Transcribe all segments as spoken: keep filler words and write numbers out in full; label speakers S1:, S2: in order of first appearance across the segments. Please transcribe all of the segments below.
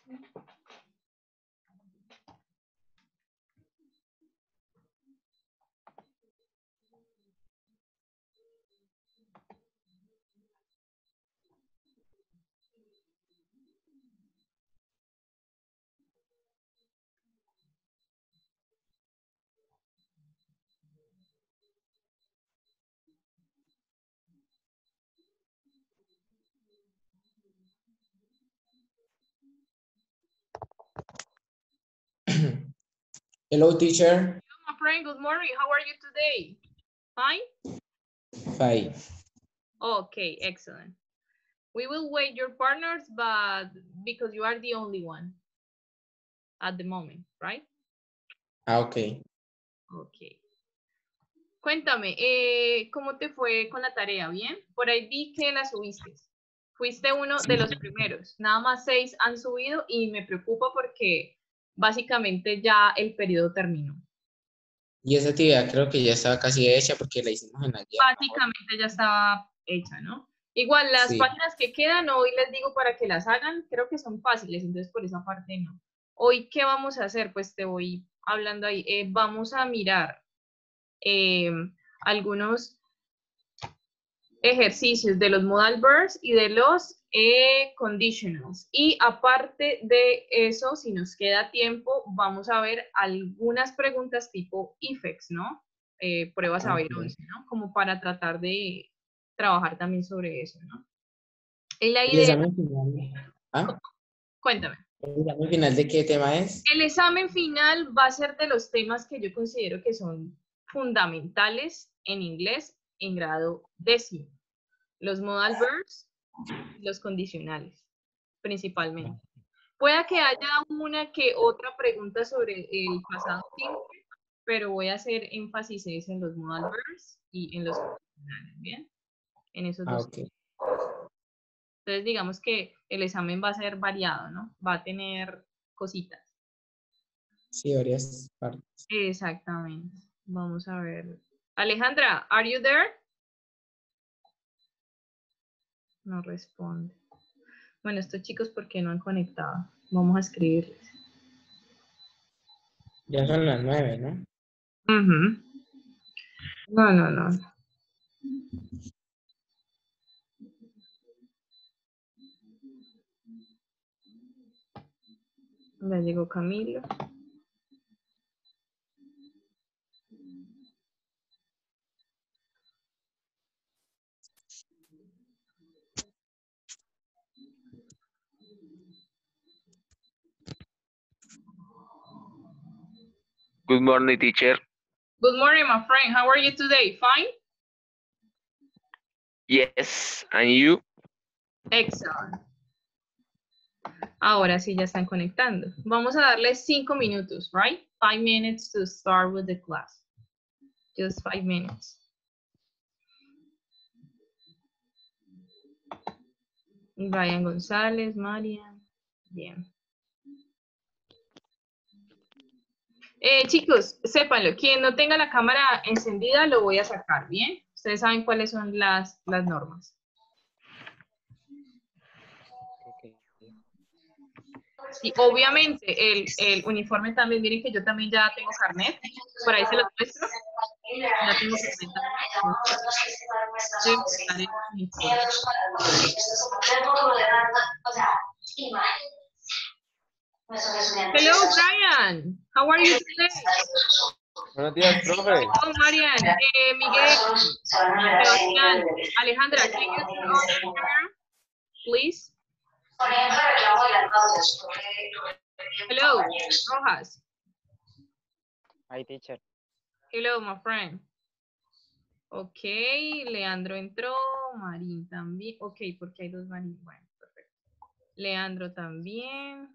S1: Hello, teacher.
S2: Hello, my friend. Good morning. How are you today? Fine?
S1: Fine.
S2: Okay, excellent. We will wait your partners, but because you are the only one at the moment, right?
S1: Ah, ok.
S2: Ok. Cuéntame, eh, ¿cómo te fue con la tarea? ¿Bien? Por ahí vi que la subiste. Fuiste uno de los primeros. Nada más seis han subido y me preocupa porque básicamente ya el periodo terminó.
S1: Y esa actividad creo que ya estaba casi hecha porque la hicimos en ayer.
S2: Básicamente ya estaba hecha, ¿no? Igual las
S1: Sí.
S2: páginas que quedan, hoy les digo para que las hagan, creo que son fáciles, entonces por esa parte no. Hoy, ¿qué vamos a hacer? Pues te voy hablando ahí. Eh, vamos a mirar eh, algunos ejercicios de los modal verbs y de los eh, conditionals. Y aparte de eso, si nos queda tiempo, vamos a ver algunas preguntas tipo I F E X, ¿no? Eh, pruebas a ver once, ¿no? Como para tratar de trabajar también sobre eso, ¿no? Y la
S1: ¿El
S2: idea...
S1: examen final? ¿Ah?
S2: Cuéntame.
S1: ¿El examen final de qué tema es?
S2: El examen final va a ser de los temas que yo considero que son fundamentales en inglés en grado décimo. Los modal verbs y los condicionales, principalmente. Pueda que haya una que otra pregunta sobre el pasado simple, pero voy a hacer énfasis en los modal verbs y en los condicionales, ¿bien? En esos
S1: Ah,
S2: dos.
S1: ok.
S2: Entonces, digamos que el examen va a ser variado, ¿no? Va a tener cositas.
S1: Sí, varias partes.
S2: Exactamente. Vamos a ver. Alejandra, are you there? No responde. Bueno, estos chicos, ¿por qué no han conectado? Vamos a escribirles.
S1: Ya son las nueve, ¿no?
S2: Uh-huh. No, no, no. Ya llegó Camilo.
S3: Good morning, teacher.
S2: Good morning, my friend. How are you today? Fine?
S3: Yes, and you?
S2: Excellent. Ahora sí ya están conectando. Vamos a darle cinco minutos, right? Five minutes to start with the class. Just five minutes. Brian González, Marian. Bien. Eh, chicos, sépanlo, quien no tenga la cámara encendida lo voy a sacar, ¿bien? Ustedes saben cuáles son las, las normas. Sí, obviamente, el, el uniforme también, miren que yo también ya tengo carnet, por ahí se los muestro. Ya tengo carnet también. Hello, Brian. How are you today?
S3: Buenos días, profe.
S2: Oh, Marian, eh, Miguel, Sebastián, Alejandra, can you turn on your camera, please? Hello, Rojas.
S4: Hi, teacher.
S2: Hello, my friend. Ok, Leandro entró, Marín también. Ok, porque hay dos Marín. Bueno, perfecto. Leandro también.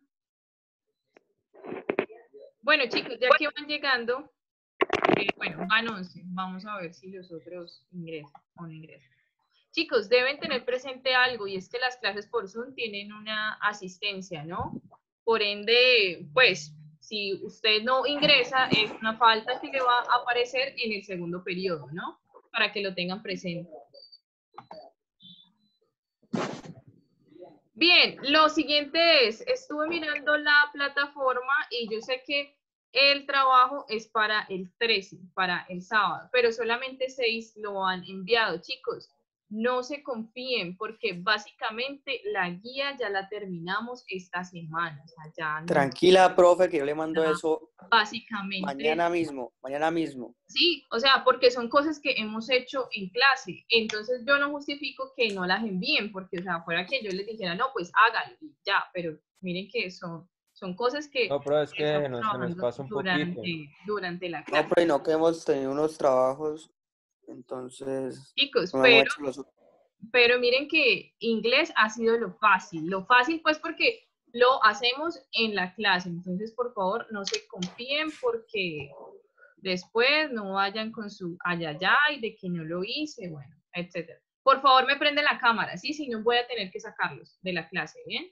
S2: Bueno, chicos, ya que van llegando, eh, bueno, van once. Vamos a ver si los otros ingresan o no ingresan. Chicos, deben tener presente algo, y es que las clases por Zoom tienen una asistencia, ¿no? Por ende, pues, si usted no ingresa, es una falta que le va a aparecer en el segundo periodo, ¿no? Para que lo tengan presente. Bien, lo siguiente es, estuve mirando la plataforma y yo sé que el trabajo es para el trece, para el sábado, pero solamente seis lo han enviado. Chicos, no se confíen porque básicamente la guía ya la terminamos esta semana. O sea, ya no,
S5: Tranquila, profe, que yo le mando
S2: ya
S5: eso
S2: básicamente.
S5: mañana mismo, mañana mismo.
S2: Sí, o sea, porque son cosas que hemos hecho en clase. Entonces yo no justifico que no las envíen, porque, o sea, fuera que yo les dijera, no, pues háganlo y ya, pero miren que son, son cosas que
S3: No, pero es
S2: que
S3: que
S2: estamos
S3: se nos, se nos
S2: trabajando
S3: pasa un poquito.
S2: durante, durante la
S5: No,
S2: clase.
S5: pero y no que hemos tenido unos trabajos, entonces
S2: Chicos,
S5: no hemos
S2: pero,
S5: hecho los...
S2: pero miren que inglés ha sido lo fácil. Lo fácil, pues, porque lo hacemos en la clase. Entonces, por favor, no se confíen porque después no vayan con su ayayay de que no lo hice, bueno, etcétera. Por favor, me prenden la cámara, ¿sí? Si no, voy a tener que sacarlos de la clase, ¿bien?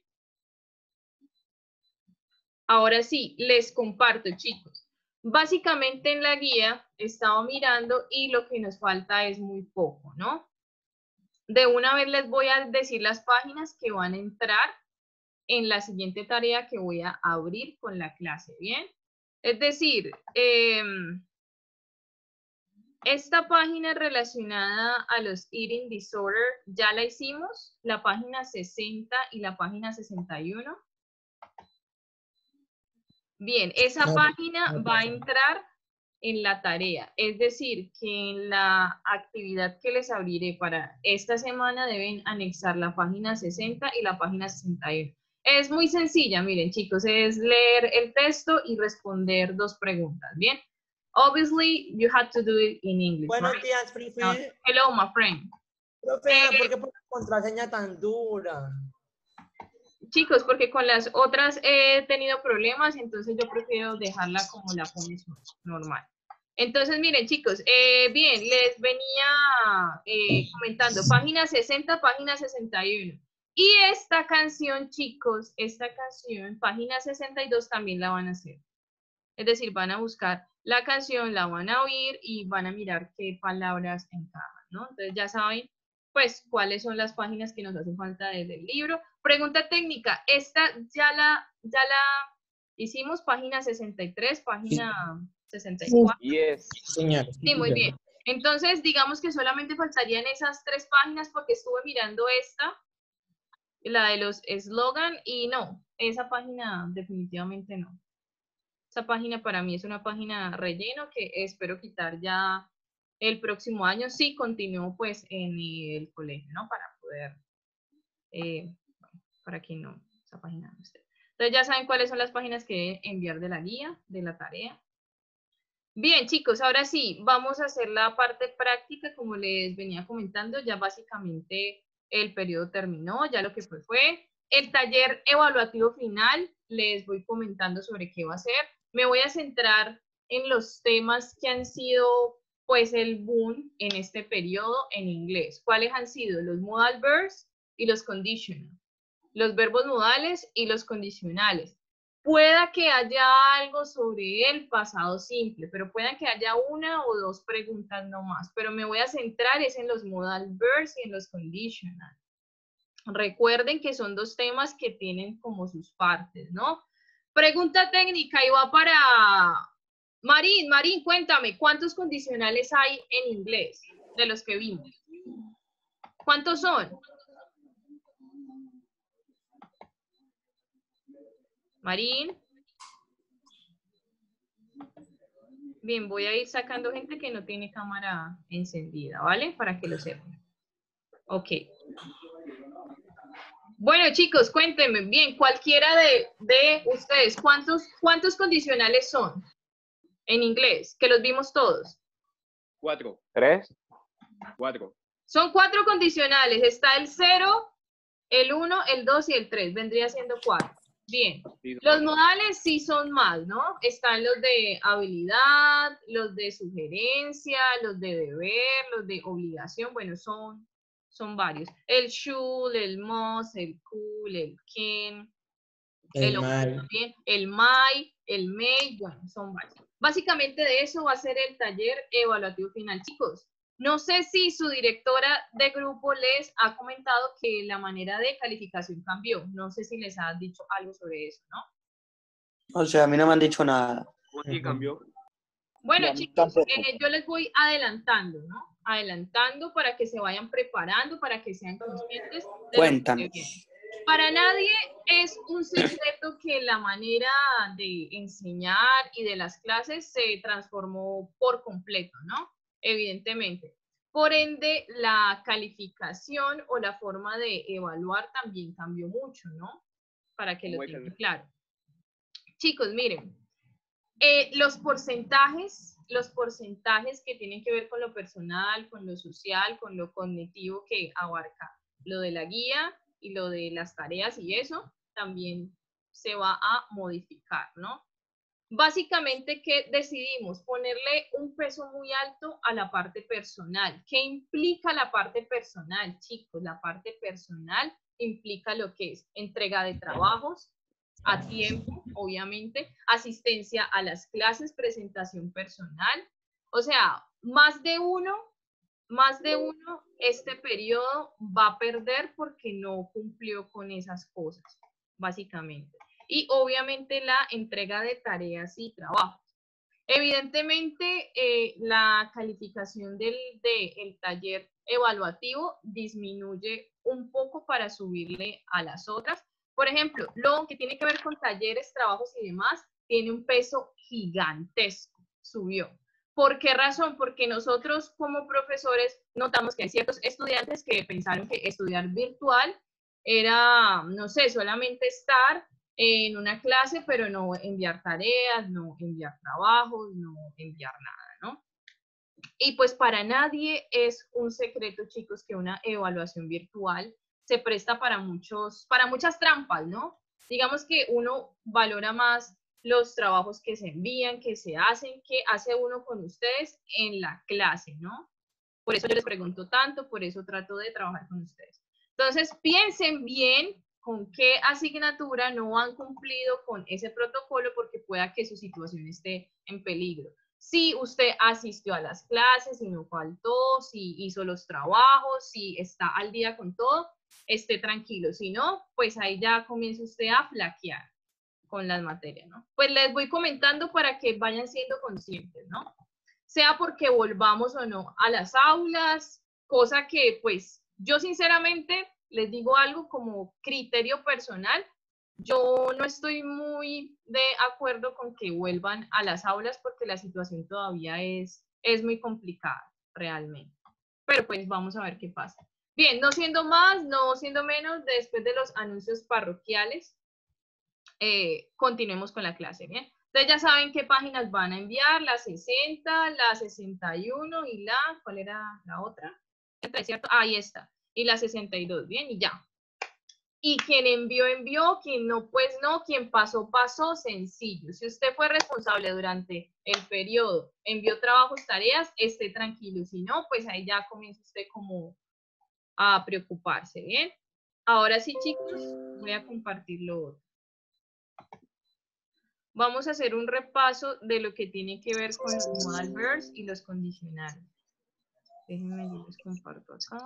S2: Ahora sí, les comparto, chicos. Básicamente en la guía he estado mirando y lo que nos falta es muy poco, ¿no? De una vez les voy a decir las páginas que van a entrar en la siguiente tarea que voy a abrir con la clase, ¿bien? Es decir, eh, esta página relacionada a los eating disorder ya la hicimos, la página sesenta y la página sesenta y uno. Bien, esa
S1: No,
S2: página
S1: no,
S2: va a
S1: no.
S2: entrar en la tarea, es decir, que en la actividad que les abriré para esta semana deben anexar la página sesenta y la página sesenta y uno. Es muy sencilla, miren chicos, es leer el texto y responder dos preguntas, ¿bien? Obviously, you have to do it in English,
S6: Buenos
S2: right?
S6: días, Fifi.
S2: No. Hello, my friend.
S6: Profe,
S2: Eh,
S6: ¿por qué pone contraseña tan dura?
S2: Chicos, porque con las otras he tenido problemas, entonces yo prefiero dejarla como la pones normal. Entonces, miren, chicos, eh, bien, les venía eh, comentando, página sesenta, página sesenta y uno. Y esta canción, chicos, esta canción, página sesenta y dos, también la van a hacer. Es decir, van a buscar la canción, la van a oír y van a mirar qué palabras encajan, ¿no? Entonces ya saben, pues, cuáles son las páginas que nos hacen falta desde el libro. Pregunta técnica, esta ya la, ya la hicimos, página sesenta y tres, página sesenta y cuatro.
S3: Yes.
S1: Señor.
S2: Sí, muy bien. Entonces, digamos que solamente faltarían esas tres páginas porque estuve mirando esta, la de los eslogan, y no, esa página definitivamente no. Esa página para mí es una página relleno que espero quitar ya el próximo año si continúo pues en el colegio, ¿no? Para poder, eh, para que no, esa página no esté. Entonces ya saben cuáles son las páginas que enviar de la guía, de la tarea. Bien, chicos, ahora sí, vamos a hacer la parte práctica, como les venía comentando, ya básicamente el periodo terminó, ya lo que fue fue. El taller evaluativo final, les voy comentando sobre qué va a ser. Me voy a centrar en los temas que han sido, pues, el boom en este periodo en inglés. ¿Cuáles han sido? Los modal verbs y los conditional. Los verbos modales y los condicionales. Pueda que haya algo sobre el pasado simple, pero pueda que haya una o dos preguntas no más. Pero me voy a centrar es en los modal verbs y en los conditional. Recuerden que son dos temas que tienen como sus partes, ¿no? Pregunta técnica y va para Marín. Marín, cuéntame, ¿cuántos condicionales hay en inglés de los que vimos? ¿Cuántos son? Marín. Bien, voy a ir sacando gente que no tiene cámara encendida, ¿vale? Para que lo sepan. Ok. Bueno, chicos, cuéntenme, bien, cualquiera de, de ustedes, ¿cuántos, ¿cuántos condicionales son en inglés? Que los vimos todos.
S3: Cuatro. Tres. Cuatro.
S2: Son cuatro condicionales. Está el cero, el uno, el dos y el tres. Vendría siendo cuatro. Bien. Los modales sí son más, ¿no? Están los de habilidad, los de sugerencia, los de deber, los de obligación. Bueno, son, son varios. El should, el must, el could, el can,
S1: El
S2: el
S1: mal.
S2: también, el might, el may, bueno, son varios. Básicamente de eso va a ser el taller evaluativo final. Chicos, No sé si su directora de grupo les ha comentado que la manera de calificación cambió. No sé si les ha dicho algo sobre eso, ¿no?
S5: O sea, a mí no me han dicho nada.
S3: ¿Cómo así cambió?
S2: Bueno,
S5: Ya,
S2: chicos,
S5: tampoco.
S2: eh, yo les voy adelantando, ¿no? Adelantando para que se vayan preparando, para que sean conscientes de lo que
S5: Cuéntame.
S2: se viene. Para nadie es un secreto que la manera de enseñar y de las clases se transformó por completo, ¿no? Evidentemente. Por ende, la calificación o la forma de evaluar también cambió mucho, ¿no? Para que lo
S3: ¿Cómo hay
S2: tengan
S3: que-
S2: claro. Chicos, miren, eh, los porcentajes, los porcentajes que tienen que ver con lo personal, con lo social, con lo cognitivo que abarca lo de la guía y lo de las tareas y eso, también se va a modificar, ¿no? Básicamente, ¿qué decidimos? Ponerle un peso muy alto a la parte personal. ¿Qué implica la parte personal, chicos? La parte personal implica lo que es entrega de trabajos a tiempo, obviamente, asistencia a las clases, presentación personal. O sea, más de uno, más de uno este periodo va a perder porque no cumplió con esas cosas, básicamente. Y obviamente la entrega de tareas y trabajos. Evidentemente, eh, la calificación del de el taller evaluativo disminuye un poco para subirle a las otras. Por ejemplo, lo que tiene que ver con talleres, trabajos y demás, tiene un peso gigantesco, subió. ¿Por qué razón? Porque nosotros como profesores notamos que hay ciertos estudiantes que pensaron que estudiar virtual era, no sé, solamente estar en una clase, pero no enviar tareas, no enviar trabajos, no enviar nada, ¿no? Y pues para nadie es un secreto, chicos, que una evaluación virtual se presta para muchos, para muchas trampas, ¿no? Digamos que uno valora más los trabajos que se envían, que se hacen, que hace uno con ustedes en la clase, ¿no? Por eso yo les pregunto tanto, por eso trato de trabajar con ustedes. Entonces, piensen bien con qué asignatura no han cumplido con ese protocolo porque pueda que su situación esté en peligro. Si usted asistió a las clases, si no faltó, si hizo los trabajos, si está al día con todo, esté tranquilo. Si no, pues ahí ya comienza usted a flaquear con las materias, ¿no? Pues les voy comentando para que vayan siendo conscientes, ¿no? Sea porque volvamos o no a las aulas, cosa que pues yo sinceramente les digo algo como criterio personal, yo no estoy muy de acuerdo con que vuelvan a las aulas porque la situación todavía es, es muy complicada realmente. Pero pues vamos a ver qué pasa. Bien, no siendo más, no siendo menos, después de los anuncios parroquiales, eh, continuemos con la clase, ¿bien? Entonces ya saben qué páginas van a enviar, la sesenta, la sesenta y uno y la, ¿cuál era la otra? ¿Cierto? Ah, ahí está. Y la sesenta y dos, bien, y ya. Y quien envió, envió, quien no, pues no, quien pasó, pasó, sencillo. Si usted fue responsable durante el periodo, envió trabajos, tareas, esté tranquilo. Si no, pues ahí ya comienza usted como a preocuparse, ¿bien? Ahora sí, chicos, voy a compartir lo otro. Vamos a hacer un repaso de lo que tiene que ver con los modal verbs y los condicionales. Déjenme, yo les comparto acá.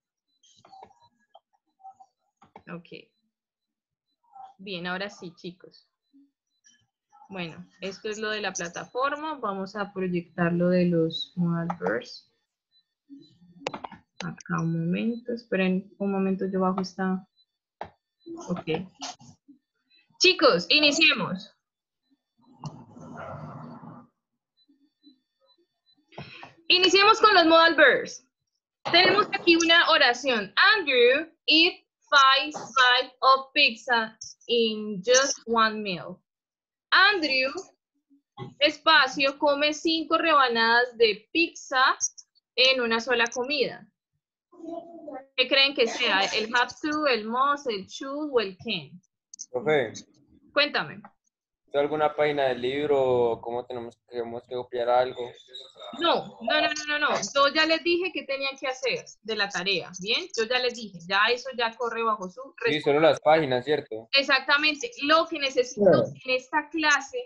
S2: Ok. Bien, ahora sí, chicos. Bueno, esto es lo de la plataforma. Vamos a proyectar lo de los modal verbs. Acá un momento. Esperen un momento, yo bajo esta. Ok. Chicos, iniciemos. Iniciemos con los modal verbs. Tenemos aquí una oración. Andrew eat five bites of pizza in just one meal. Andrew, espacio, come cinco rebanadas de pizza en una sola comida. ¿Qué creen que sea? ¿El have to, el must, el should o el can?
S7: Profe,
S2: Cuéntame.
S7: ¿hay alguna página del libro? ¿Cómo tenemos que, tenemos que copiar algo?
S2: No, no, no, no, no, no. Yo ya les dije qué tenían que hacer de la tarea, ¿bien? Yo ya les dije, ya eso ya corre bajo su
S7: Sí, solo las páginas, ¿cierto?
S2: Exactamente. Lo que necesito en esta clase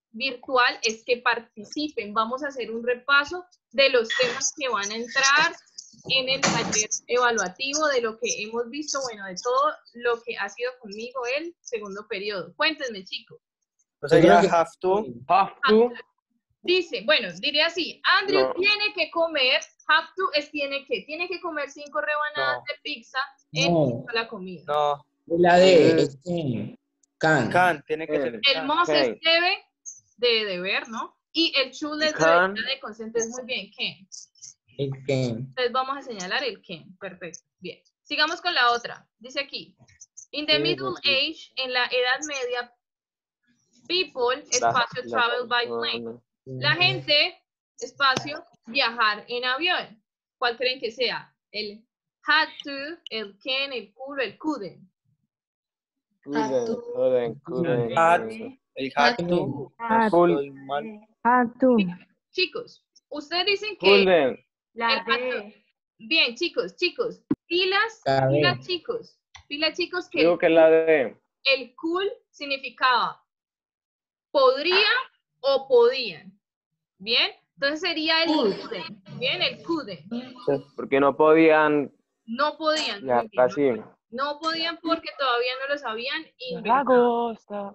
S2: virtual es que participen. Vamos a hacer un repaso de los temas que van a entrar en el taller evaluativo, de lo que hemos visto, bueno, de todo lo que ha sido conmigo el segundo periodo. Cuéntenme, chicos.
S5: O sea, ya
S1: creo que-
S5: have to.
S7: Have to.
S2: Dice, bueno, diré así, Andrew
S7: No.
S2: tiene que comer, have to es tiene que, tiene que comer cinco rebanadas
S5: No.
S2: de pizza en
S1: No.
S2: la comida.
S5: No.
S1: La de
S7: Mm.
S1: es can. Can.
S5: Can, tiene que
S7: Can.
S5: ser
S2: El
S5: can.
S2: must
S7: can.
S2: es debe, de deber, ¿no? Y el should es
S7: Can.
S2: debería, de consente es muy bien, can.
S1: El can.
S2: Entonces vamos a señalar el can, perfecto, bien. Sigamos con la otra, dice aquí, in the
S7: Sí,
S2: middle
S7: sí.
S2: age, en la edad media, people, espacio,
S7: La-
S2: travel by
S7: la-
S2: plane. La gente, espacio, viajar en avión. ¿Cuál creen que sea? El had to, el can, el could, el couldn't.
S7: Couldn't, couldn't, couldn't.
S5: Had, el had to.
S7: Could-
S5: Estoy mal.
S2: Chicos, ustedes dicen que
S7: Couldn't.
S2: el had to. Bien, chicos, chicos, pilas,
S1: La D.
S2: pilas, chicos, pilas, chicos, que
S7: Digo
S2: el,
S7: que la de.
S2: el could significaba podría o podían. Bien, entonces sería el couldn't. Bien, el couldn't.
S7: Porque no podían.
S2: No podían.
S7: Ya,
S2: muy bien,
S7: casi.
S2: no, no podían porque todavía no los habían inventado.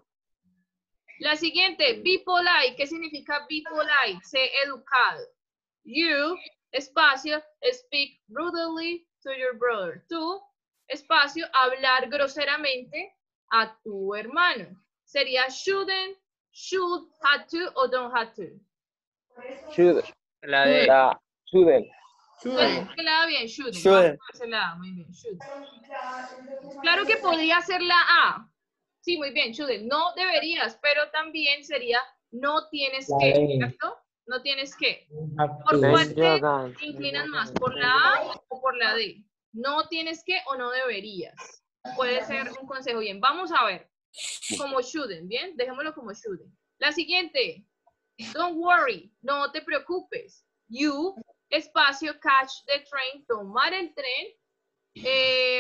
S2: La siguiente, be polite. ¿Qué significa be polite? Sé educado. You, espacio, speak rudely to your brother. Tú, espacio, hablar groseramente a tu hermano. Sería shouldn't, should, had to o don't have to.
S7: Should.
S5: La de.
S7: La. Shouldn't.
S2: Pues, que la da bien, shouldn't.
S5: Shouldn't.
S2: Vamos a hacer la A, muy bien, shouldn't. Claro que podría ser la A. Sí, muy bien, shouldn't. No deberías, pero también sería no tienes
S1: La
S2: que,
S1: D.
S2: ¿cierto? No tienes que.
S1: Have
S2: ¿Por
S1: to.
S2: cuál te inclinan más? ¿Por la A o por la D? No tienes que o no deberías. Puede ser un consejo bien. Vamos a ver. Como shouldn't, ¿bien? Dejémoslo como shouldn't. La siguiente. Don't worry. No te preocupes. You, espacio, catch the train. Tomar el tren. Eh,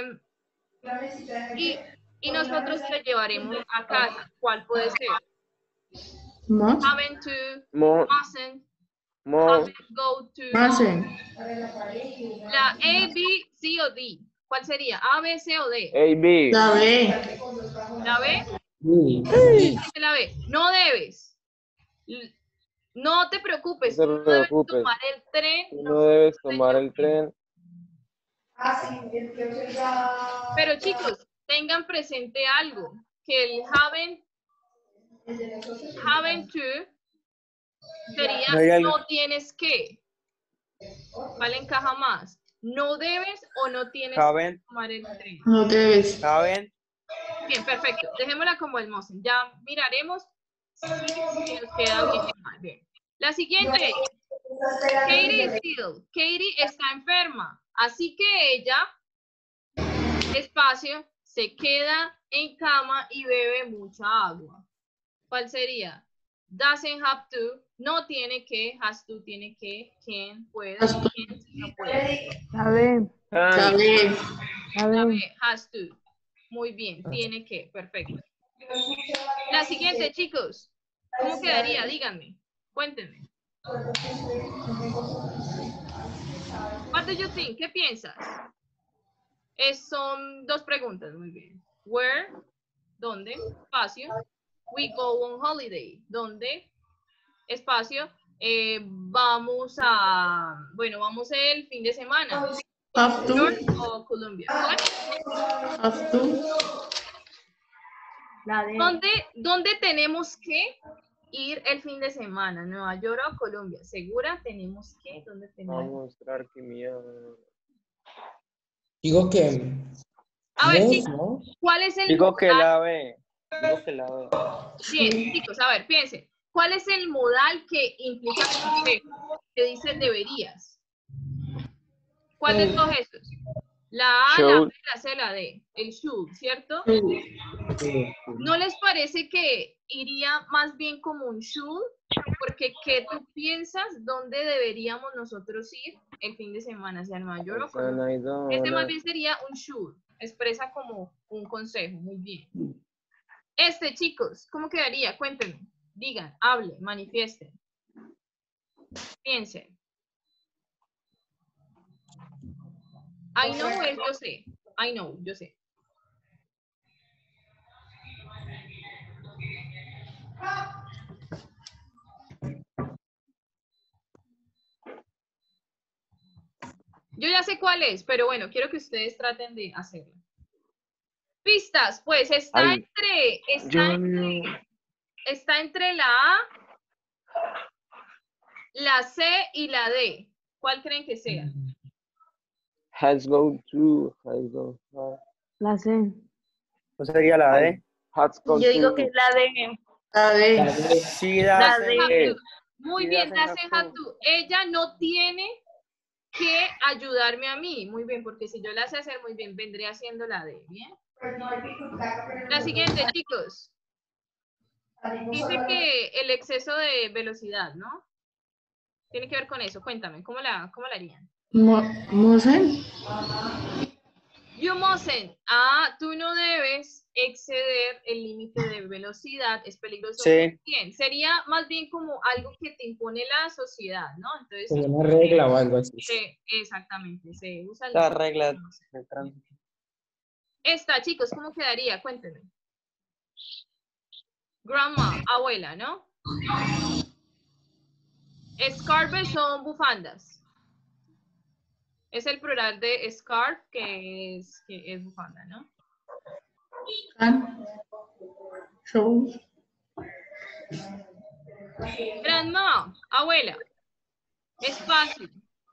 S2: y, y nosotros te llevaremos a casa. ¿Cuál puede ser? Having to,
S7: More.
S2: mustn't,
S7: More.
S2: having to go to. La A, B, C o D. ¿Cuál sería? A, B, C o D.
S7: A, B.
S2: La B.
S1: Sí.
S2: Dice la B. No debes. L- No te preocupes.
S7: No te
S2: No debes
S7: preocupes.
S2: tomar el tren.
S7: No debes tomar el tren.
S2: Pero chicos, tengan presente algo. Que el haven't, haven't to sería
S5: No hay algo.
S2: no tienes que. ¿Cuál encaja más? No debes o no tienes que
S5: Haven't,
S2: tomar el tren.
S5: haven't,
S2: Bien, perfecto. Dejémosla como el mustn't. Ya miraremos si nos queda bien. Bien. La siguiente. Katie is ill. Katie está enferma. Así que ella, espacio, se queda en cama y bebe mucha agua. ¿Cuál sería? Doesn't have to. No tiene que. Has to tiene que. Can, puede. Can't, no puede.
S7: Can.
S2: La B, has to. Muy bien, tiene que, perfecto. La siguiente, chicos. ¿Cómo quedaría? Díganme. Cuéntenme. What do you think? ¿Qué piensas? Es, son dos preguntas, muy bien. Where, ¿dónde? Espacio. We go on holiday. ¿Dónde? Espacio. Eh, vamos a, bueno, vamos el fin de semana. York o Colombia. ¿Cuál? ¿Dónde, ¿Dónde tenemos que ir el fin de semana? ¿Nueva York o Colombia? ¿Segura? ¿Tenemos que? ¿Dónde
S7: Vamos a
S2: tenemos?
S7: mostrar que mía.
S1: Digo que.
S2: A ver,
S1: mus,
S2: chicos,
S1: ¿no?
S2: ¿cuál es el
S7: Digo que
S2: modal?
S7: la B. Digo que la B.
S2: Bien, chicos, a ver, piensen. ¿Cuál es el modal que implica consejo? Que dice deberías. ¿Cuál de todos estos? La A, la
S7: Should.
S2: B, la C, la D. El should, ¿cierto?
S1: Sí.
S2: ¿No les parece que iría más bien como un should? Porque ¿qué tú piensas? ¿Dónde deberíamos nosotros ir el fin de semana? ¿Hacia Nueva York o Colombia? Este más bien sería un should. Expresa como un consejo. Muy bien. Este, chicos, ¿cómo quedaría? Cuéntenme. Digan, hablen, manifiesten. Piensen. I know es yo sé. I know, yo sé. Yo ya sé cuál es, pero bueno, quiero que ustedes traten de hacerlo. Pistas, pues está
S7: Ay,
S2: entre, está
S7: yo
S2: entre,
S7: no.
S2: está entre la A, la C y la D. ¿Cuál creen que sea?
S7: Has go to. Has go. uh,
S8: La C.
S5: ¿No sería la D?
S7: Has go
S8: Yo digo
S7: to.
S8: que es la D.
S9: La D.
S5: Sí,
S8: La
S5: das
S8: D.
S5: en-
S2: Muy
S5: Sí,
S2: bien,
S5: das en
S2: Dasen
S5: Hatu.
S2: Hatu. Ella no tiene que ayudarme a mí. Muy bien, porque si yo la sé hacer muy bien, vendré haciendo la D. Bien. La siguiente, chicos. Dice que el exceso de velocidad, ¿no? Tiene que ver con eso. Cuéntame, ¿cómo la, cómo la harían?
S9: Mo- Mosen.
S2: You mustn't. Ah, tú no debes exceder el límite de velocidad. Es peligroso.
S5: Sí.
S2: Bien, sería más bien como algo que te impone la sociedad, ¿no? Entonces,
S1: Como una regla o algo así.
S2: se- exactamente, se usa el
S5: Las reglas del tránsito.
S2: Esta, chicos, ¿cómo quedaría? Cuéntenme. Grandma, abuela, ¿no? Scarves son bufandas. Es el plural de scarf, que es, que es bufanda, ¿no?
S9: Can. Show.
S2: Grandma, abuela. Espacio.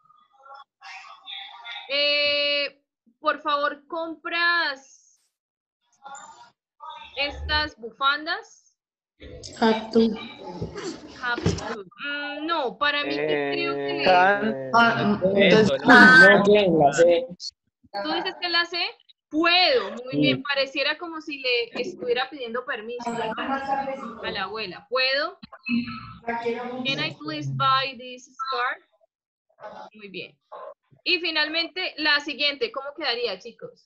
S2: Eh, por favor, compras estas bufandas.
S9: Hatu.
S2: Haptu. Mm, no, para mí que creo que le...
S5: Can.
S9: Ah,
S3: Eso,
S9: entonces,
S3: ¿no?
S9: can.
S1: No, bien, la C.
S2: ¿Tú dices que la sé? Puedo, muy
S1: Sí.
S2: bien. Pareciera como si le estuviera pidiendo permiso, ¿no? A la abuela. ¿Puedo? Can I please buy this scarf? Muy bien. Y finalmente, la siguiente. ¿Cómo quedaría, chicos?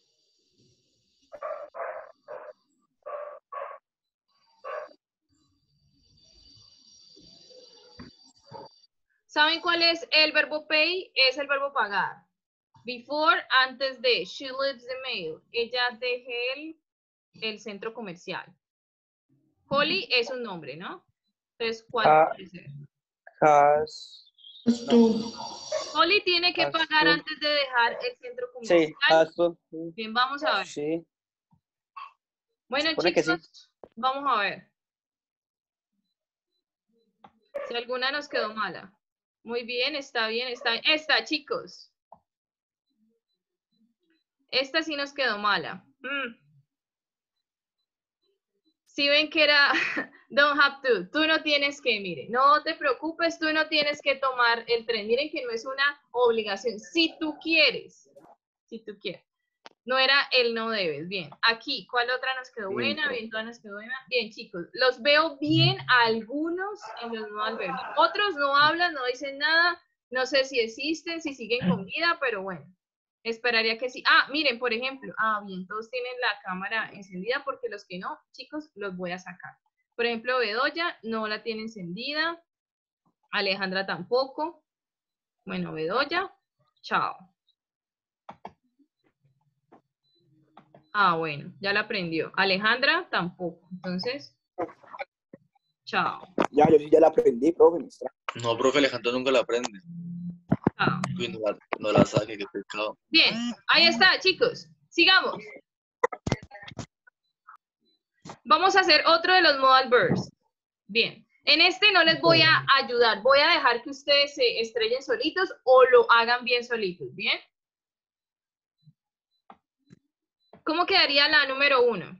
S2: ¿Saben cuál es el verbo pay? Es el verbo pagar. Before, antes de. She leaves the mail. Ella deja el, el centro comercial. Holly es un nombre, ¿no? Entonces, ¿cuál
S5: Ah.
S2: puede ser?
S5: Has.
S9: Tú.
S2: Holly tiene que
S5: Has
S2: pagar
S5: to.
S2: antes de dejar el centro comercial.
S5: Sí, has to.
S2: Bien, vamos a ver.
S5: Sí.
S2: Bueno,
S5: supone que
S2: chicos,
S5: sí.
S2: vamos a ver. Si alguna nos quedó mala. Muy bien, está bien, está bien. Esta, chicos. Esta sí nos quedó mala. Mm. Si ven que era don't have to, tú no tienes que, mire, no te preocupes, tú no tienes que tomar el tren. Miren que no es una obligación. Si tú quieres, si tú quieres. No era el no debes. Bien, aquí, ¿cuál otra nos quedó buena? Bien, todas nos quedó buena. Bien, chicos, los veo bien a algunos en los no verbos. Otros no hablan, no dicen nada. No sé si existen, si siguen con vida, pero bueno. Esperaría que sí. Ah, miren, por ejemplo. Ah, bien, todos tienen la cámara encendida porque los que no, chicos, los voy a sacar. Por ejemplo, Bedoya no la tiene encendida. Alejandra tampoco. Bueno, Bedoya, chao. Ah, bueno, ya la aprendió. Alejandra tampoco. Entonces, chao.
S10: Ya, yo sí ya la aprendí, profe. maestra.
S11: No, profe, Alejandro nunca la aprende.
S2: Chao.
S11: Uy, no la, no la saque, qué pecado.
S2: Bien, ahí está, chicos. Sigamos. Vamos a hacer otro de los modal verbs. Bien, en este no les voy a ayudar. Voy a dejar que ustedes se estrellen solitos o lo hagan bien solitos. ¿Bien? ¿Cómo quedaría la número uno?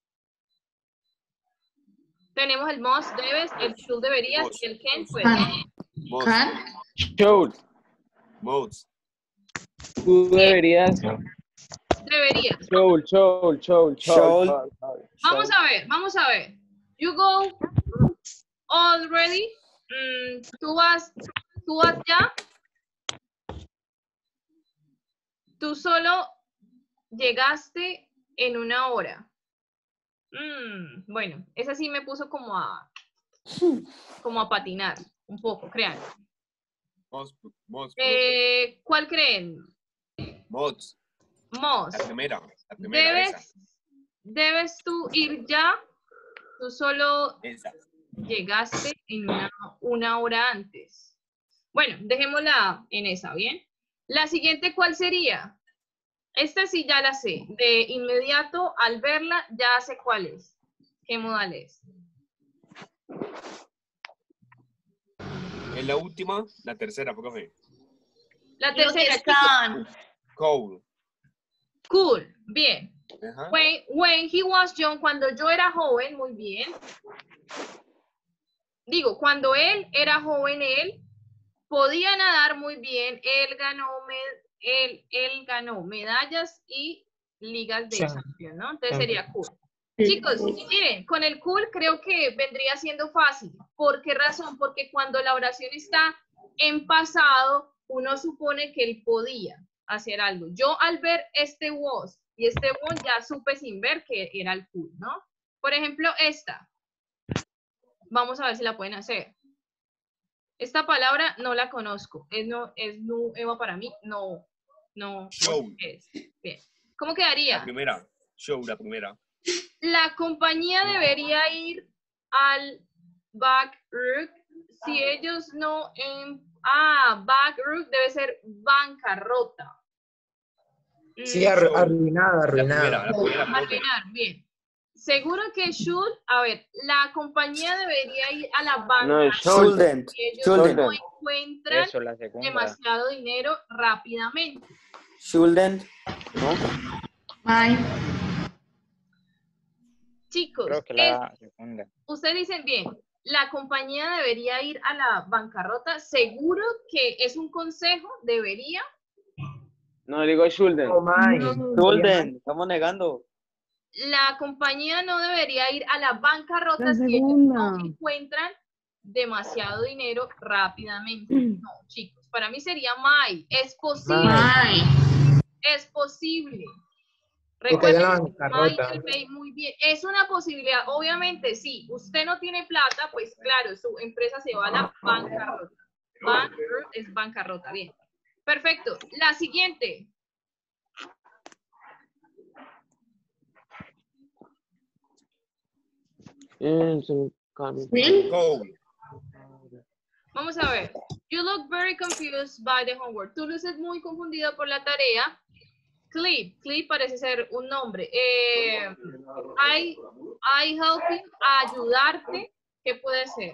S2: Tenemos el must, debes, el should, deberías y el can, puedes.
S9: Can.
S7: Should.
S10: Modes.
S7: Tú deberías.
S2: Deberías.
S7: Should, should, should, should.
S5: Should.
S2: Vamos a ver, vamos a ver. You go already. Mm, tú vas, tú vas ya. Tú solo llegaste en una hora. Mm, bueno, esa sí me puso como a, como a patinar, un poco, crean.
S3: Mods, mods,
S2: Eh, ¿Cuál creen?
S3: mods.
S2: Moss.
S3: La primera, la primera, esa.
S2: Debes, debes tú ir ya, tú solo
S3: Esa.
S2: llegaste en una, una hora antes. Bueno, dejémosla en esa, ¿bien? La siguiente, ¿cuál sería? Esta sí ya la sé. De inmediato, al verla, ya sé cuál es. ¿Qué modal es?
S3: En la última, la tercera, profe.
S2: La tercera,
S9: Can.
S3: Cool.
S2: cool, bien.
S3: Ajá.
S2: When, when he was young, cuando yo era joven, muy bien. Digo, cuando él era joven, él podía nadar muy bien, él ganó, med- él, él ganó medallas y ligas de
S1: Sí.
S2: champion, ¿no? Entonces
S1: Sí.
S2: sería cool. Chicos, miren, con el cool creo que vendría siendo fácil. ¿Por qué razón? Porque cuando la oración está en pasado, uno supone que él podía hacer algo. Yo al ver este was y este won ya supe sin ver que era el cool, ¿no? Por ejemplo, esta. Vamos a ver si la pueden hacer. Esta palabra no la conozco. Es, no, es nueva para mí. No, no.
S3: Show.
S2: Es. Bien. ¿Cómo quedaría?
S3: La primera. Show, la primera.
S2: La compañía debería ir al backroot si ellos no... En, ah, backroot debe ser bancarrota.
S1: Sí, arru- arruinada,
S3: La primera,
S1: arruinada.
S3: la primera, profe.
S2: Arruinar, bien. Seguro que should, a ver, la compañía debería ir a la banca
S7: No,
S5: Shouldn't.
S2: si ellos
S5: Shouldn't.
S2: no encuentran
S4: Eso, la segunda.
S2: demasiado dinero rápidamente.
S5: Shouldn't. ¿No?
S9: My.
S2: Chicos,
S4: Creo que
S2: es-
S4: la segunda.
S2: ustedes dicen bien, la compañía debería ir a la bancarrota. Seguro que es un consejo, debería.
S7: No, digo shouldn't.
S1: Oh, my.
S5: Shouldn't. Estamos negando.
S2: La compañía no debería ir a la bancarrota
S8: La
S2: si ellos
S8: segunda.
S2: no encuentran demasiado dinero rápidamente. No, chicos, para mí sería my. Es posible,
S9: My.
S2: es posible.
S1: Que caiga en la
S2: Recuerden,
S1: bancarrota.
S2: my y may muy bien. Es una posibilidad, obviamente, sí. Usted no tiene plata, pues claro, su empresa se va a la bancarrota. Bankrupt es bancarrota, bien. Perfecto. La siguiente.
S9: Will.
S3: Cool.
S2: Vamos a ver. You look very confused by the homework. Tú luces muy confundido por la tarea. Clip. Clip parece ser un nombre. Eh, I, I help you. Ayudarte. ¿Qué puede ser?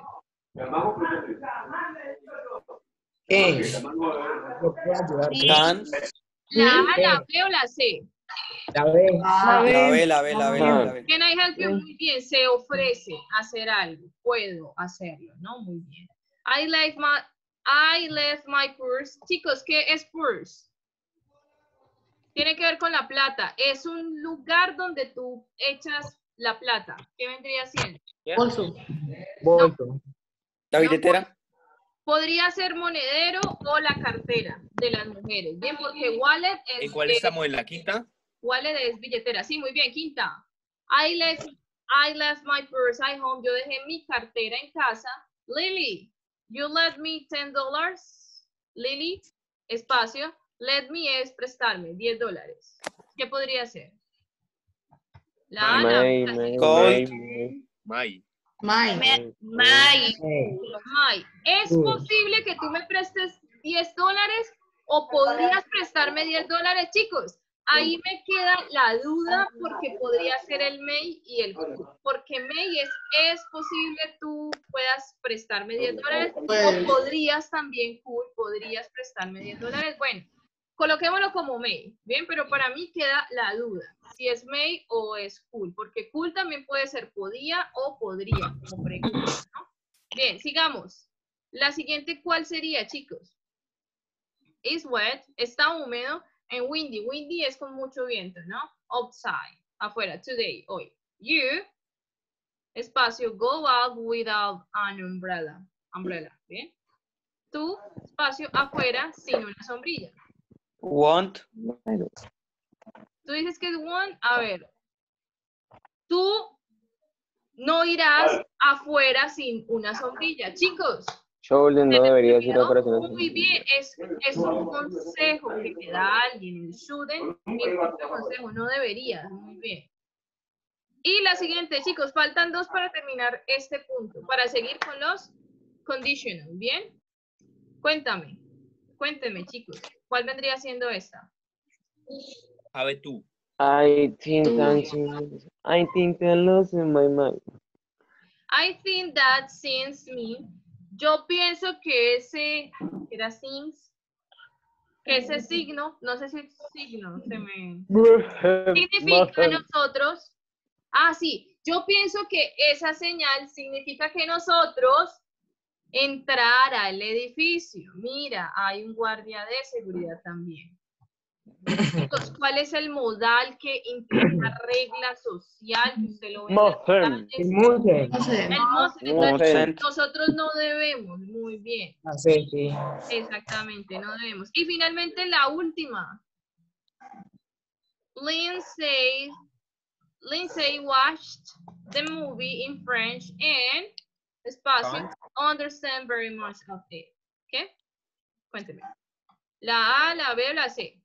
S1: ¿Qué? Yo puedo ayudarte.
S5: Can.
S2: La A,
S1: ¿Qué?
S2: la B o la C.
S1: La B.
S5: La B, la B, la B, la B.
S2: Can I help you? Muy bien. Se ofrece hacer algo. Puedo hacerlo, ¿no? Muy bien. I left my, I left my purse. Chicos, ¿qué es purse? Tiene que ver con la plata. Es un lugar donde tú echas la plata. ¿Qué vendría siendo?
S9: Also.
S1: Bolso.
S5: La billetera.
S2: Podría ser monedero o la cartera de las mujeres. Bien, porque wallet es,
S3: ¿En cuál
S2: es-
S3: estamos? ¿En la quinta?
S2: wallet es billetera. Sí, muy bien, quinta. I left, I left my purse at home. Yo dejé mi cartera en casa. Lily, you left me ten dollars. Lily, espacio. Let me es prestarme diez dólares. ¿Qué podría ser? La A, la B, la C.
S5: Cold.
S3: May.
S9: My.
S2: May.
S1: Eh,
S2: May, ¿es
S1: Mm.
S2: posible que tú me prestes diez dólares o podrías prestarme diez dólares, chicos? Ahí me queda la duda porque podría ser el may y el cool. Porque may es, es posible tú puedas prestarme diez dólares o podrías también cool, podrías prestarme diez dólares. Bueno, coloquémoslo como may, ¿bien? Pero para mí queda la duda, si es may o es cool, porque cool también puede ser podía o podría, como pregunta, ¿no? Bien, sigamos. La siguiente, ¿cuál sería, chicos? Is wet, está húmedo, and windy. Windy es con mucho viento, ¿no? Outside, afuera, today, hoy. You, espacio, go out without an umbrella. Umbrella, ¿bien? Tú, espacio, afuera, sin una sombrilla.
S5: Want.
S2: Tú dices que es one, a ver. Tú no irás afuera sin una sombrilla. Chicos,
S7: Shouldn't no debería ir
S2: ¿no?
S7: afuera sin una
S2: Muy bien, es, es un consejo que te da alguien. El shouldn't es un consejo, no deberías. Muy bien. Y la siguiente, chicos, faltan dos para terminar este punto, para seguir con los conditional, ¿bien? Cuéntame, cuéntenme, chicos, ¿cuál vendría siendo esta?
S3: A ver tú.
S7: I think I'm, I think I'm losing my mind.
S2: I think that since me, yo pienso que ese, que era since, que ese signo, no sé si es signo, se me... significa nosotros, ah sí, yo pienso que esa señal significa que nosotros entrar al edificio. Mira, hay un guardia de seguridad también. Chicos, ¿cuál es el modal que implica regla social? Que usted lo ve en las
S7: Mustn't.
S2: clases?
S6: Mustn't.
S9: No sé.
S2: El mustn't. Entonces,
S5: Mustn't.
S2: nosotros no debemos. Muy bien.
S6: Ah, sí, sí.
S2: Exactamente, no debemos. Y finalmente la última. Lindsay, Lindsay watched the movie in French and espacio understand very much of it. ¿Qué? Cuénteme. La A, la B o la C.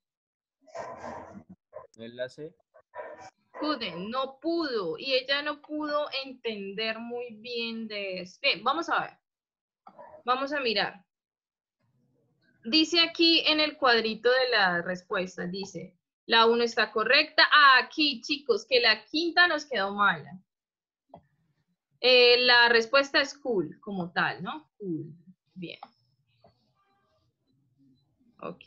S3: Enlace.
S2: Couldn't, no pudo. Y ella no pudo entender muy bien de eso. Bien, vamos a ver. Vamos a mirar. Dice aquí en el cuadrito de la respuesta, dice, la uno está correcta. Ah, aquí, chicos, que la quinta nos quedó mala. Eh, la respuesta es cool, como tal, ¿no? Cool. Bien. Ok.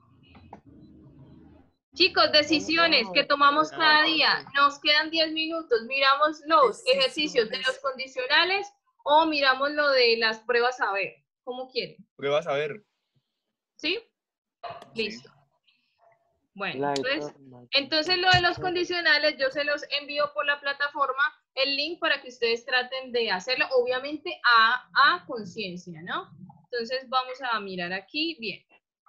S2: Chicos, decisiones que tomamos cada día. Nos quedan diez minutos. Miramos los ejercicios de los condicionales o miramos lo de las pruebas a ver. ¿Cómo quieren?
S3: Pruebas a ver.
S2: ¿Sí? Listo. Bueno,
S7: Like,
S2: entonces,
S7: oh my
S2: entonces lo de los condicionales yo se los envío por la plataforma el link para que ustedes traten de hacerlo, obviamente a, a conciencia, ¿no? Entonces vamos a mirar aquí, bien.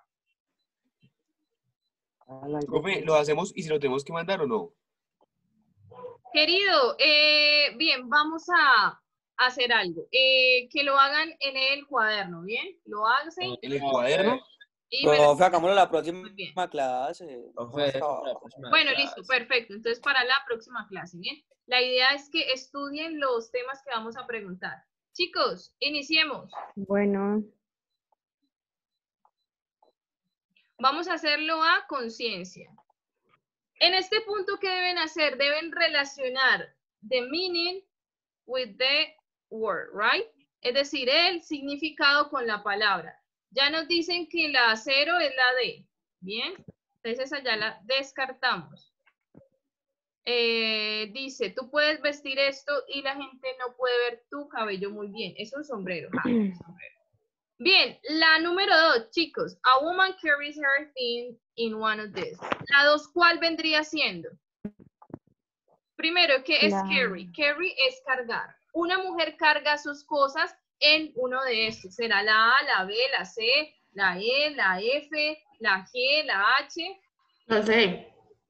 S7: I like
S3: Profe, ¿lo hacemos y si lo tenemos que mandar o no?
S2: Querido, eh, bien, vamos a hacer algo. Eh, que lo hagan en el cuaderno, ¿bien? Lo hacen
S3: ¿En el cuaderno?
S2: y me lo-
S5: Profe, hagámoslo la próxima
S2: Muy bien.
S5: clase.
S1: Profe,
S5: Hasta
S1: para la
S5: abajo.
S1: próxima
S2: Bueno,
S1: clase.
S2: listo, perfecto. Entonces, para la próxima clase, ¿bien? La idea es que estudien los temas que vamos a preguntar. Chicos, iniciemos.
S9: Bueno.
S2: Vamos a hacerlo a conciencia. En este punto, ¿qué deben hacer? Deben relacionar the meaning with the word, right? Es decir, el significado con la palabra. Ya nos dicen que la cero es la D, ¿bien? Entonces esa ya la descartamos. Eh, dice, tú puedes vestir esto y la gente no puede ver tu cabello muy bien. Es un sombrero. Ah, un sombrero. Bien, la número dos, chicos. A woman carries her thing in one of these. La dos, ¿cuál vendría siendo? Primero, ¿qué es
S9: La-
S2: carry? Carry es cargar. Una mujer carga sus cosas en uno de estos. Será la A, la B, la C, la E, la F, la G, la H.
S9: No sé.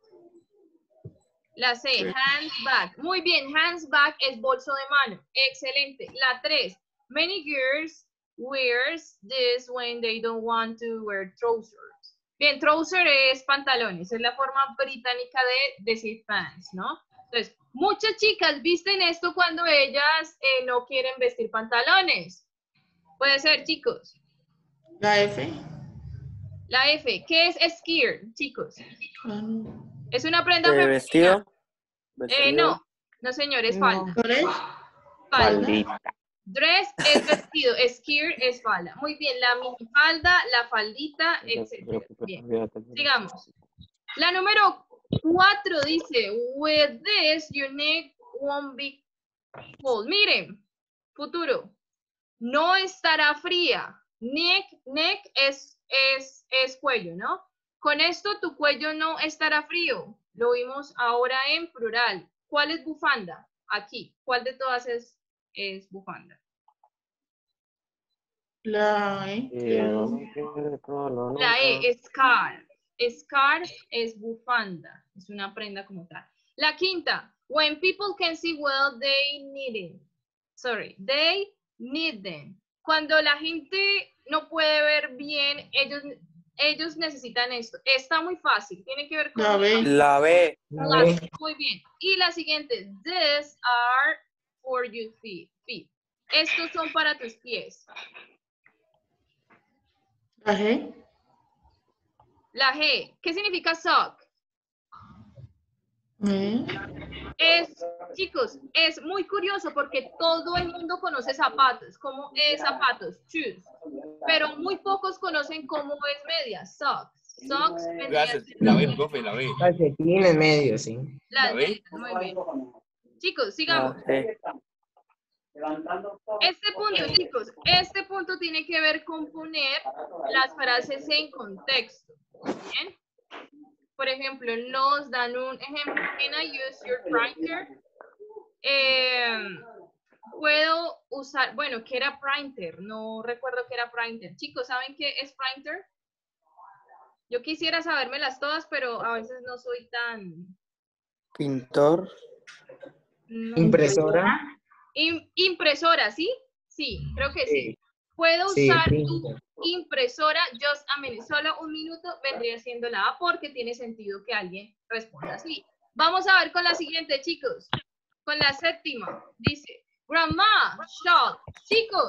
S2: La C, hands back. Muy bien, hands back es bolso de mano. Excelente. La tres, many girls wears this when they don't want to wear trousers. Bien, trouser es pantalones, es la forma británica de decir pants, ¿no? Entonces, muchas chicas visten esto cuando ellas eh, no quieren vestir pantalones. Puede ser, chicos.
S9: La F.
S2: La F, ¿qué es skirt, chicos?
S9: Ah, no.
S2: Es una prenda
S5: Eh,
S2: femenina.
S5: vestido.
S2: Eh,
S5: Vestido.
S2: no, no señor, es
S9: No.
S2: falda.
S9: ¿Cuál es?
S2: Falda. Dress es vestido, skirt es falda. Muy bien, la minifalda, la faldita, etcétera. Bien, sigamos. La número cuatro dice, with this your neck won't be cold. Miren, futuro, no estará fría. Neck, neck es, es, es cuello, ¿no? Con esto tu cuello no estará frío. Lo vimos ahora en plural. ¿Cuál es bufanda? Aquí. ¿Cuál de todas es, es bufanda?
S9: La E.
S2: La E, scarf. Scarf es bufanda. Es una prenda como tal. La quinta. When people can see well, they need it. Sorry, they need them. Cuando la gente no puede ver bien, ellos, ellos necesitan esto. Está muy fácil, tiene que ver con...
S9: La B.
S5: La B.
S1: La B.
S2: Muy bien. Y la siguiente, these are for your feet. feet. Estos son para tus pies.
S9: La G.
S2: La G, ¿qué significa sock?
S9: ¿Eh?
S2: Es, chicos, es muy curioso porque todo el mundo conoce zapatos, como es zapatos, shoes, pero muy pocos conocen cómo es media, socks. Socks vendría
S3: Gracias.
S2: siendo
S3: La B, profe, la B.
S1: Calcetín en medio, sí.
S2: las
S3: ¿La ve?
S2: medias, muy bien. Chicos, sigamos.
S5: La C.
S2: Este punto, chicos, este punto tiene que ver con poner las frases en contexto. ¿Bien? Por ejemplo, nos dan un ejemplo. Can I use your printer? Eh, Puedo usar, bueno, ¿qué era printer? No recuerdo qué era printer. Chicos, ¿saben qué es printer? Yo quisiera sabérmelas todas, pero a veces no soy tan...
S5: Pintor.
S2: no-
S1: Impresora.
S2: Im- impresora, ¿sí? Sí, creo que sí.
S1: Sí.
S2: Puedo
S1: Sí,
S2: usar tu
S1: printer.
S2: impresora, just a minute, solo un minuto vendría siendo la A porque tiene sentido que alguien responda así. Vamos a ver con la siguiente, chicos. Con la séptima. Dice, grandma, shot. Chicos,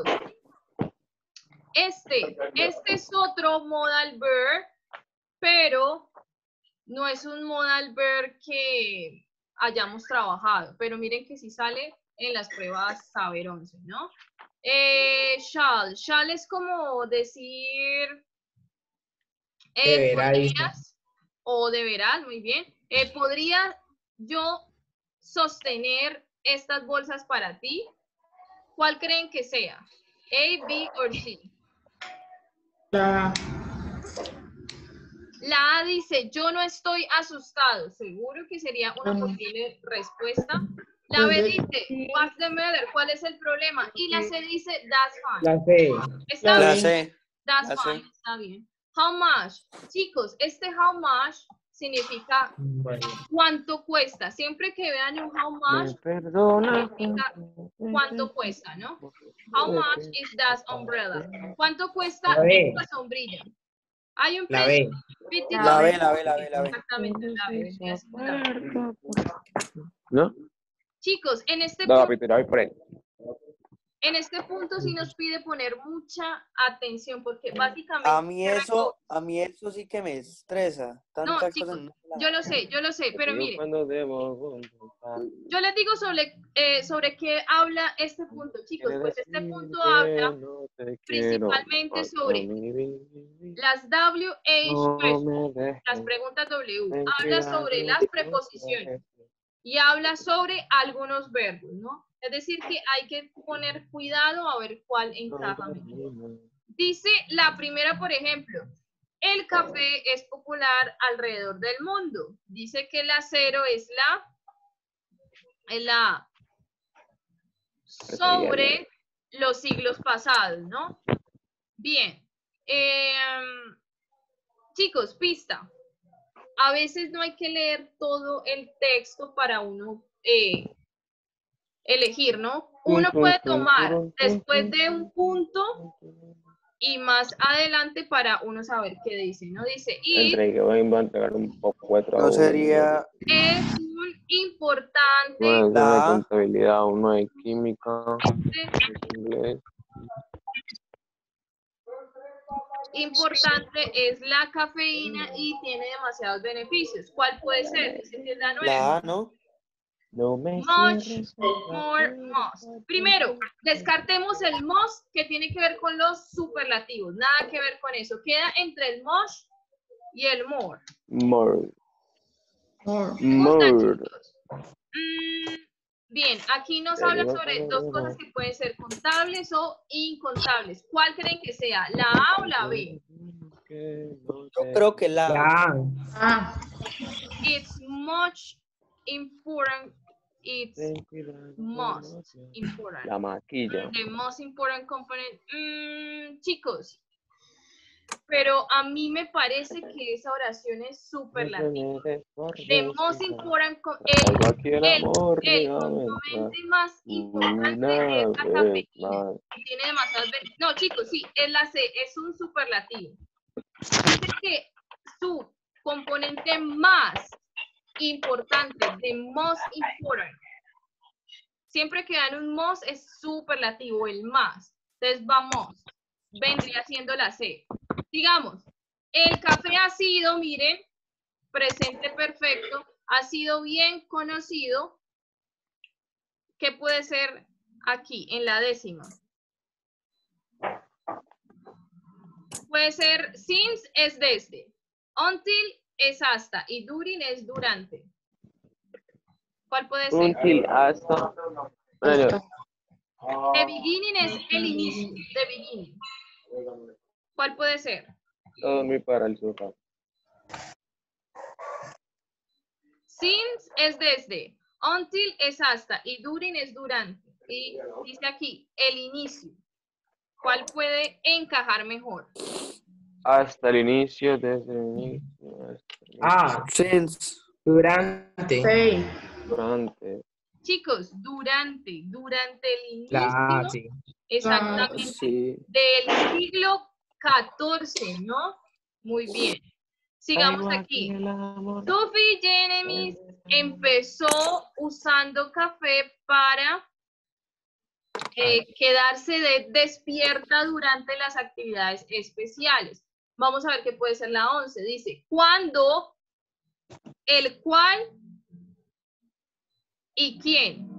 S2: este, este es otro modal verb, pero no es un modal verb que hayamos trabajado. Pero miren que sí sale en las pruebas Saber once, ¿no? Eh, shall. Shall es como decir... Eh,
S1: Deberá, dice.
S2: podrías, o deberás, muy bien. Eh, ¿Podría yo sostener estas bolsas para ti? ¿Cuál creen que sea? A, B o C.
S9: La
S2: La A dice, yo no estoy asustado. Seguro que sería una posible respuesta. La B dice, what's the matter? ¿Cuál es el problema? Y la C dice, that's fine.
S1: La C.
S2: ¿Está
S5: La
S2: bien?
S5: C.
S2: That's
S5: La C.
S2: fine, está bien. How much? Chicos, este how much significa
S1: Bueno.
S2: cuánto cuesta. Siempre que vean un how much,
S7: Perdona.
S2: significa cuánto cuesta, ¿no? How much is that umbrella? ¿Cuánto cuesta
S1: La B.
S2: esta sombrilla? Hay un
S1: La
S2: precio.
S1: B.
S2: fifty
S5: La B,
S2: dollars.
S5: la B, la B, la B.
S2: Exactamente, la B. vendría siendo la B.
S7: ¿No?
S2: Chicos, en este
S7: No,
S2: punto,
S7: Peter, ahí por ahí.
S2: en este punto sí nos pide poner mucha atención porque básicamente...
S5: A mí eso, a mí eso sí que me estresa.
S2: No,
S5: Tantas
S2: chicos,
S5: cosas en una sola.
S2: yo lo sé, yo lo sé, pero
S7: Yo
S2: mire,
S7: cuando debo contar,
S2: yo les digo sobre, eh, sobre qué habla este punto, chicos.
S7: quiere
S2: Pues este
S7: decir
S2: punto
S7: que
S2: habla
S7: no te
S2: principalmente
S7: quiero,
S2: sobre
S7: no, mi vida.
S2: las W H
S7: No
S2: questions,
S7: me dejes
S2: las preguntas W.
S7: en
S2: Habla sobre
S7: cuidado,
S2: las preposiciones y habla sobre algunos verbos, ¿no? Es decir, que hay que poner cuidado a ver cuál encaja mejor. Dice la primera, por ejemplo, el café es popular alrededor del mundo. Dice que la cero es la, es la sobre los siglos pasados, ¿no? Bien. Eh, chicos, pista. A veces no hay que leer todo el texto para uno eh, elegir, ¿no? Uno puede tomar después de un punto y más adelante para uno saber qué dice, ¿no? Dice, y
S7: Entre que voy a entregar un poco de trabajo.
S5: No sería
S2: es un importante,
S7: Uno de
S5: La-
S7: contabilidad, uno de química, inglés.
S2: importante es la cafeína y tiene demasiados beneficios. ¿Cuál puede ser? Dice que es la nueve.
S5: la A, ¿no?
S7: No me
S2: Much
S7: cierres
S2: more must. Primero, descartemos el must que tiene que ver con los superlativos. Nada que ver con eso. Queda entre el must y el more.
S7: More.
S9: More.
S2: ¿Me gustan,
S7: More.
S2: chicos? Mm, bien, aquí nos habla sobre dos cosas que pueden ser contables o incontables. ¿Cuál creen que sea? ¿La A o la B?
S5: Yo creo que la A.
S1: La.
S9: Ah,
S2: It's much important. It's most important.
S7: La maquilla.
S2: The most important component. Mm, chicos, pero a mí me parece que esa oración es superlativa. The most important, co- el,
S7: Algo aquí el
S2: el,
S7: amor
S2: el
S7: nuevamente.
S2: componente más importante
S7: Una
S2: es la
S7: vez
S2: cafeína.
S7: más.
S2: Tiene demasiadas... ben- No, chicos, sí, es la C, es un superlativo. Dice que su componente más importante, the most important. Siempre que dan un most es superlativo, el más. Entonces vamos, vendría siendo la C. Digamos, el café ha sido, miren, presente perfecto, ha sido bien conocido. ¿Qué puede ser aquí, en la décima? Puede ser since es desde, until es hasta y during es durante. ¿Cuál puede ser?
S7: Until hasta. Bueno,
S2: The beginning es el inicio, the beginning. ¿Cuál puede ser?
S7: todo muy para el sofá.
S2: Since es desde, until es hasta y during es durante. Y dice aquí, el inicio. ¿Cuál puede encajar mejor?
S7: Hasta el inicio, desde el inicio. Hasta el inicio.
S1: Ah,
S5: Since.
S1: durante.
S9: Sí.
S7: Durante.
S2: Chicos, durante, durante el inicio,
S1: La, sí.
S2: exactamente,
S5: Sí.
S2: del siglo catorce, ¿no? Muy bien. Sigamos
S7: Algo
S2: aquí.
S7: el amor.
S2: Sophie Jenemis empezó usando café para eh, quedarse de- despierta durante las actividades especiales. Vamos a ver qué puede ser la once. Dice, ¿cuándo, el cual y quién?